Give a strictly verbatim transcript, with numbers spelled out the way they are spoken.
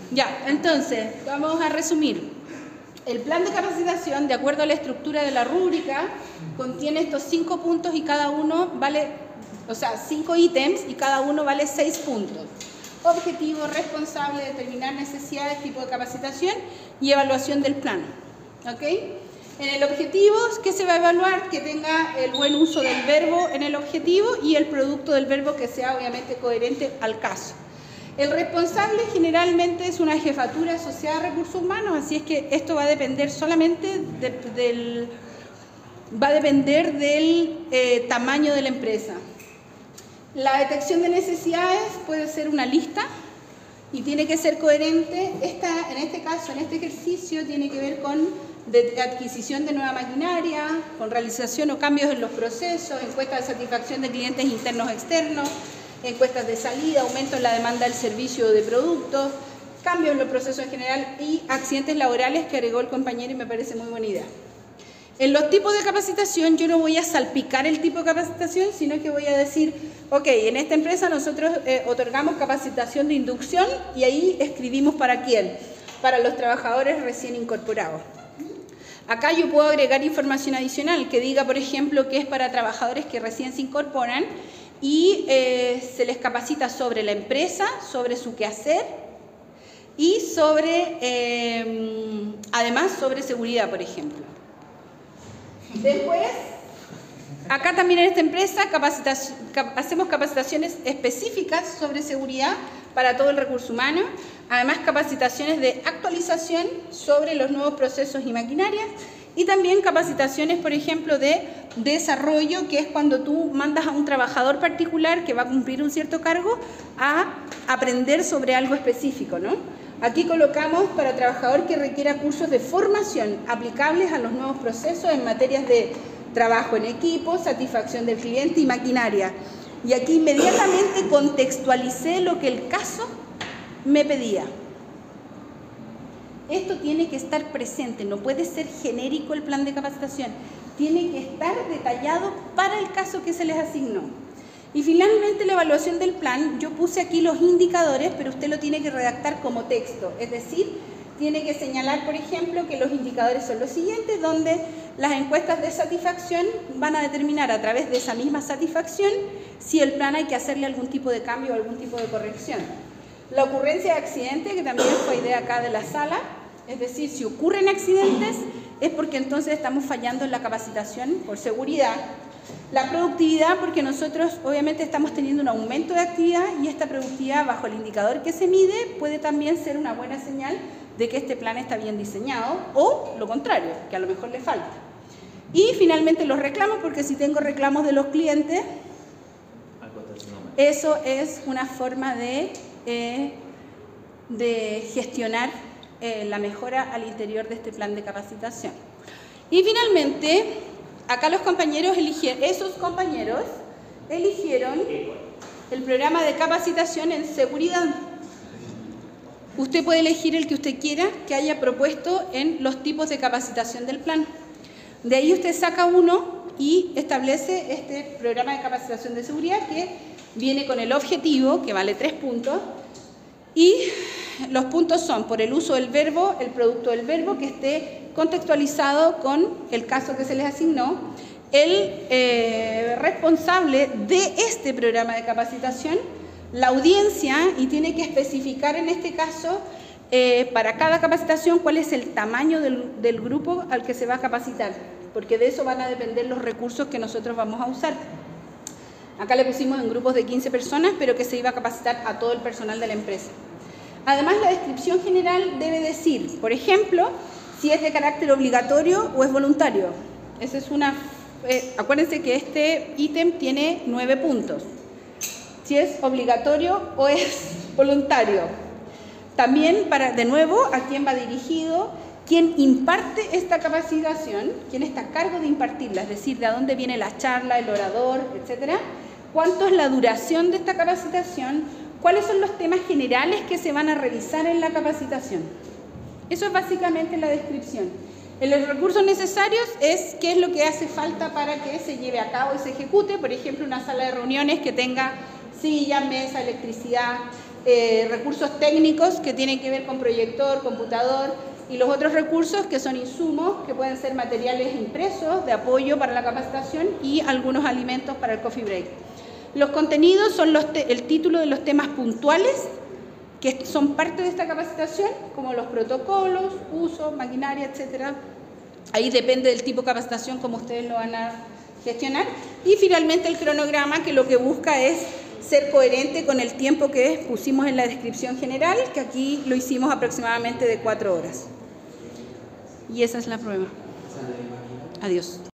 Ya, entonces, vamos a resumir. El plan de capacitación, de acuerdo a la estructura de la rúbrica, contiene estos cinco puntos y cada uno vale, o sea, cinco ítems y cada uno vale seis puntos. Objetivo, responsable, determinar necesidades, tipo de capacitación y evaluación del plan. ¿Ok? En el objetivo, ¿qué se va a evaluar? Que tenga el buen uso del verbo en el objetivo y el producto del verbo que sea obviamente coherente al caso. El responsable generalmente es una jefatura asociada a recursos humanos, así es que esto va a depender solamente de, del, va a depender del eh, tamaño de la empresa. La detección de necesidades puede ser una lista y tiene que ser coherente. Esta, en este caso, en este ejercicio, tiene que ver con de adquisición de nueva maquinaria, con realización o cambios en los procesos, encuestas de satisfacción de clientes internos o externos, encuestas de salida, aumento en la demanda del servicio o de productos, cambios en los procesos en general y accidentes laborales que agregó el compañero y me parece muy buena idea. En los tipos de capacitación yo no voy a salpicar el tipo de capacitación, sino que voy a decir, ok, en esta empresa nosotros eh, otorgamos capacitación de inducción y ahí escribimos para quién, para los trabajadores recién incorporados. Acá yo puedo agregar información adicional que diga, por ejemplo, que es para trabajadores que recién se incorporan y eh, se les capacita sobre la empresa, sobre su quehacer y sobre, eh, además, sobre seguridad, por ejemplo. Después, acá también en esta empresa capacitación, cap, hacemos capacitaciones específicas sobre seguridad para todo el recurso humano, además capacitaciones de actualización sobre los nuevos procesos y maquinarias y también capacitaciones, por ejemplo, de desarrollo, que es cuando tú mandas a un trabajador particular que va a cumplir un cierto cargo a aprender sobre algo específico, ¿no? Aquí colocamos para trabajador que requiera cursos de formación aplicables a los nuevos procesos en materias de trabajo en equipo, satisfacción del cliente y maquinaria. Y aquí inmediatamente contextualicé lo que el caso me pedía. Esto tiene que estar presente, no puede ser genérico el plan de capacitación, tiene que estar detallado para el caso que se les asignó. Y finalmente la evaluación del plan, yo puse aquí los indicadores, pero usted lo tiene que redactar como texto, es decir, tiene que señalar, por ejemplo, que los indicadores son los siguientes, donde las encuestas de satisfacción van a determinar a través de esa misma satisfacción si el plan hay que hacerle algún tipo de cambio o algún tipo de corrección. La ocurrencia de accidentes, que también fue idea acá de la sala, es decir, si ocurren accidentes es porque entonces estamos fallando en la capacitación por seguridad. La productividad, porque nosotros obviamente estamos teniendo un aumento de actividad y esta productividad bajo el indicador que se mide puede también ser una buena señal de que este plan está bien diseñado o lo contrario, que a lo mejor le falta. Y finalmente los reclamos, porque si tengo reclamos de los clientes, eso es una forma de, eh, de gestionar eh, la mejora al interior de este plan de capacitación. Y finalmente, acá los compañeros eligieron, esos compañeros eligieron el programa de capacitación en seguridad. Usted puede elegir el que usted quiera que haya propuesto en los tipos de capacitación del plan. De ahí usted saca uno y establece este programa de capacitación de seguridad que viene con el objetivo, que vale tres puntos, y los puntos son por el uso del verbo, el producto del verbo que esté contextualizado con el caso que se les asignó, el eh, responsable de este programa de capacitación, la audiencia, y tiene que especificar en este caso eh, para cada capacitación cuál es el tamaño del, del grupo al que se va a capacitar, porque de eso van a depender los recursos que nosotros vamos a usar. Acá le pusimos en grupos de quince personas, pero que se iba a capacitar a todo el personal de la empresa. Además, la descripción general debe decir, por ejemplo, si es de carácter obligatorio o es voluntario. Esa es una, eh, acuérdense que este ítem tiene nueve puntos. Si es obligatorio o es voluntario. También, para, de nuevo, a quién va dirigido, quién imparte esta capacitación, quién está a cargo de impartirla, es decir, de dónde viene la charla, el orador, etcétera. Cuánto es la duración de esta capacitación, cuáles son los temas generales que se van a revisar en la capacitación. Eso es básicamente la descripción. En los recursos necesarios es qué es lo que hace falta para que se lleve a cabo y se ejecute, por ejemplo, una sala de reuniones que tenga silla, mesa, electricidad, eh, recursos técnicos que tienen que ver con proyector, computador, y los otros recursos que son insumos, que pueden ser materiales impresos de apoyo para la capacitación y algunos alimentos para el coffee break. Los contenidos son los el título de los temas puntuales que son parte de esta capacitación, como los protocolos, uso, maquinaria, etcétera. Ahí depende del tipo de capacitación como ustedes lo van a gestionar. Y finalmente el cronograma, que lo que busca es ser coherente con el tiempo que pusimos en la descripción general, que aquí lo hicimos aproximadamente de cuatro horas. Y esa es la prueba. Adiós.